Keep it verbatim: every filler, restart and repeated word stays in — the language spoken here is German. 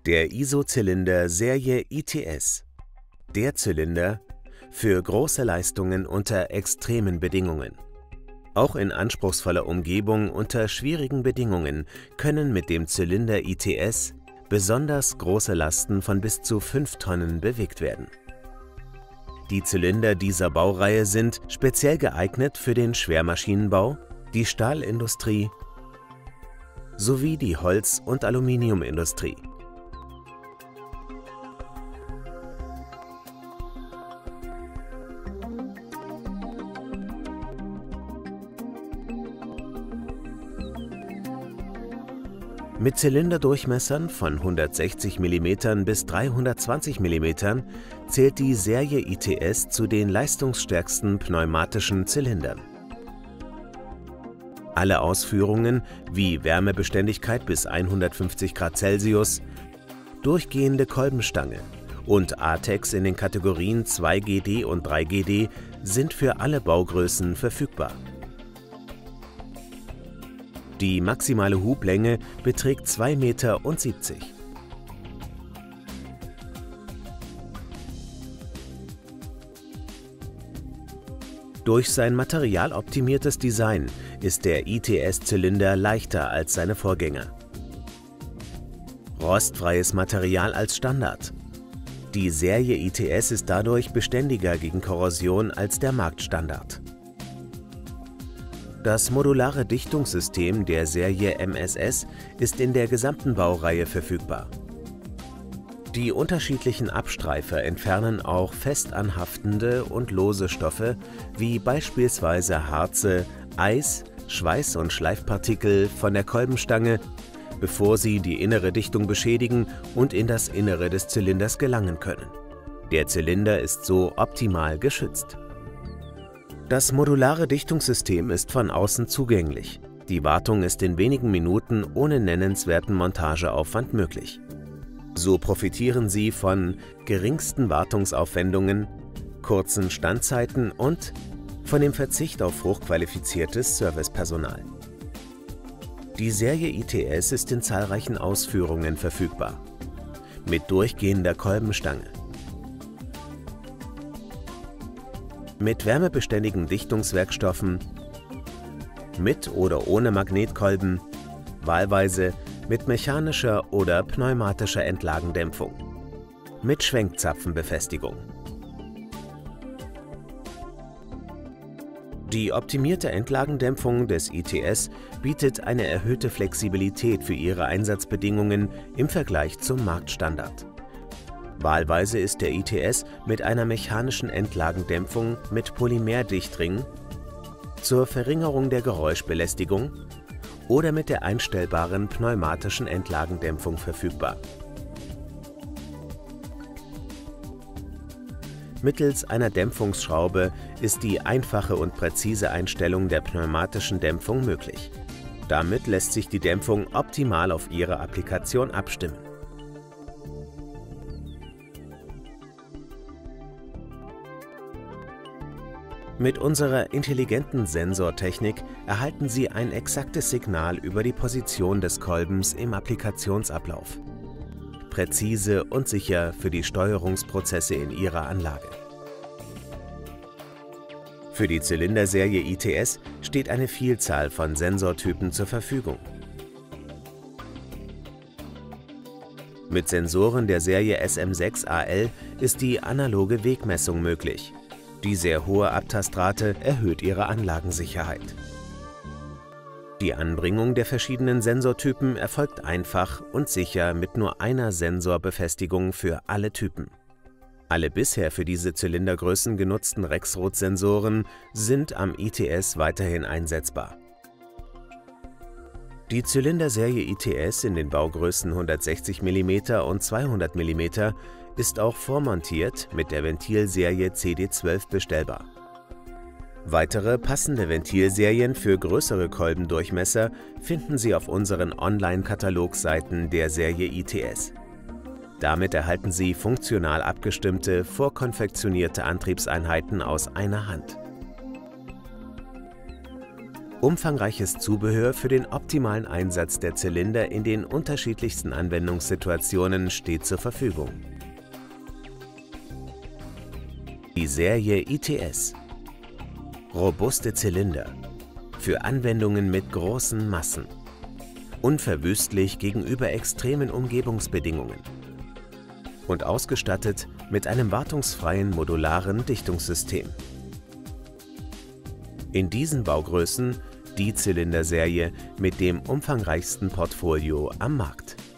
Der Iso-Zylinder Serie I T S. Der Zylinder für große Leistungen unter extremen Bedingungen. Auch in anspruchsvoller Umgebung unter schwierigen Bedingungen können mit dem Zylinder I T S besonders große Lasten von bis zu fünf Tonnen bewegt werden. Die Zylinder dieser Baureihe sind speziell geeignet für den Schwermaschinenbau, die Stahlindustrie sowie die Holz- und Aluminiumindustrie. Mit Zylinderdurchmessern von hundertsechzig Millimeter bis dreihundertzwanzig Millimeter zählt die Serie I T S zu den leistungsstärksten pneumatischen Zylindern. Alle Ausführungen wie Wärmebeständigkeit bis hundertfünfzig Grad Celsius, durchgehende Kolbenstange und A T E X in den Kategorien zwei G D und drei G D sind für alle Baugrößen verfügbar. Die maximale Hublänge beträgt zwei Meter siebzig. Durch sein materialoptimiertes Design ist der I T S-Zylinder leichter als seine Vorgänger. Rostfreies Material als Standard. Die Serie I T S ist dadurch beständiger gegen Korrosion als der Marktstandard. Das modulare Dichtungssystem der Serie M S S ist in der gesamten Baureihe verfügbar. Die unterschiedlichen Abstreifer entfernen auch fest anhaftende und lose Stoffe wie beispielsweise Harze, Eis, Schweiß- und Schleifpartikel von der Kolbenstange, bevor sie die innere Dichtung beschädigen und in das Innere des Zylinders gelangen können. Der Zylinder ist so optimal geschützt. Das modulare Dichtungssystem ist von außen zugänglich. Die Wartung ist in wenigen Minuten ohne nennenswerten Montageaufwand möglich. So profitieren Sie von geringsten Wartungsaufwendungen, kurzen Standzeiten und von dem Verzicht auf hochqualifiziertes Servicepersonal. Die Serie I T S ist in zahlreichen Ausführungen verfügbar. Mit durchgehender Kolbenstange, mit wärmebeständigen Dichtungswerkstoffen, mit oder ohne Magnetkolben, wahlweise mit mechanischer oder pneumatischer Entlagendämpfung, mit Schwenkzapfenbefestigung. Die optimierte Entlagendämpfung des I T S bietet eine erhöhte Flexibilität für ihre Einsatzbedingungen im Vergleich zum Marktstandard. Wahlweise ist der I T S mit einer mechanischen Entlagendämpfung mit Polymerdichtring zur Verringerung der Geräuschbelästigung oder mit der einstellbaren pneumatischen Entlagendämpfung verfügbar. Mittels einer Dämpfungsschraube ist die einfache und präzise Einstellung der pneumatischen Dämpfung möglich. Damit lässt sich die Dämpfung optimal auf Ihre Applikation abstimmen. Mit unserer intelligenten Sensortechnik erhalten Sie ein exaktes Signal über die Position des Kolbens im Applikationsablauf. Präzise und sicher für die Steuerungsprozesse in Ihrer Anlage. Für die Zylinderserie I T S steht eine Vielzahl von Sensortypen zur Verfügung. Mit Sensoren der Serie S M sechs A L ist die analoge Wegmessung möglich. Die sehr hohe Abtastrate erhöht Ihre Anlagensicherheit. Die Anbringung der verschiedenen Sensortypen erfolgt einfach und sicher mit nur einer Sensorbefestigung für alle Typen. Alle bisher für diese Zylindergrößen genutzten Rexroth-Sensoren sind am I T S weiterhin einsetzbar. Die Zylinderserie I T S in den Baugrößen hundertsechzig Millimeter und zweihundert Millimeter ist auch vormontiert mit der Ventilserie C D zwölf bestellbar. Weitere passende Ventilserien für größere Kolbendurchmesser finden Sie auf unseren Online-Katalogseiten der Serie I T S. Damit erhalten Sie funktional abgestimmte, vorkonfektionierte Antriebseinheiten aus einer Hand. Umfangreiches Zubehör für den optimalen Einsatz der Zylinder in den unterschiedlichsten Anwendungssituationen steht zur Verfügung. Die Serie I T S. Robuste Zylinder für Anwendungen mit großen Massen. Unverwüstlich gegenüber extremen Umgebungsbedingungen. Und ausgestattet mit einem wartungsfreien modularen Dichtungssystem. In diesen Baugrößen die Zylinderserie mit dem umfangreichsten Portfolio am Markt.